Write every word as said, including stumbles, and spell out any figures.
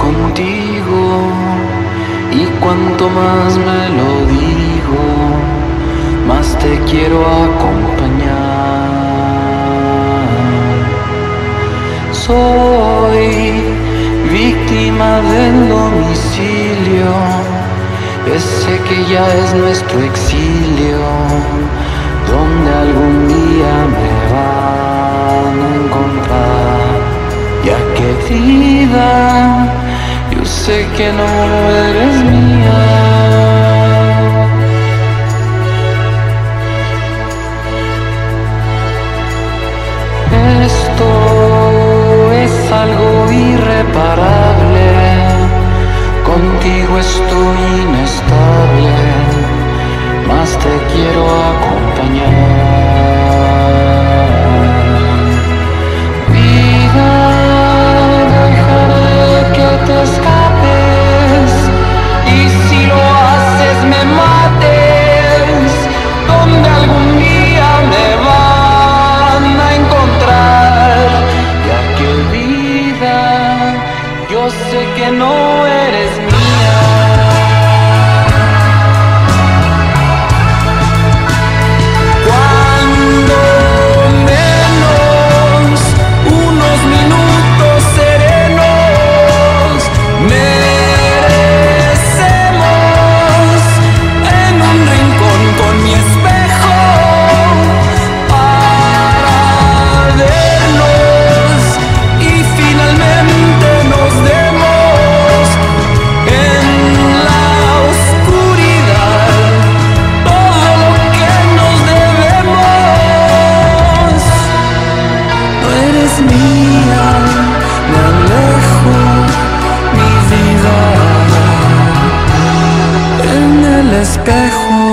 contigo, y cuanto más me lo digo, más te quiero acompañar. Soy víctima del domicilio, ese que ya es nuestro exilio, donde algún día me van a encontrar. Ya que vida, yo sé que no eres mía. Esto es algo irreparable, contigo estoy inestable, más te quiero acompañar. Vida, dejaré que te escapes, y si lo haces me mates, donde algún día me van a encontrar. Ya que vida, yo sé que no eres mía. Cuando menos unos minutos serenos merecemos, en un rincón con mi espejo, para vernos y finalmente nos demos en la oscuridad todo lo que nos debemos. No eres mía, me alejo, mi vida, en el espejo.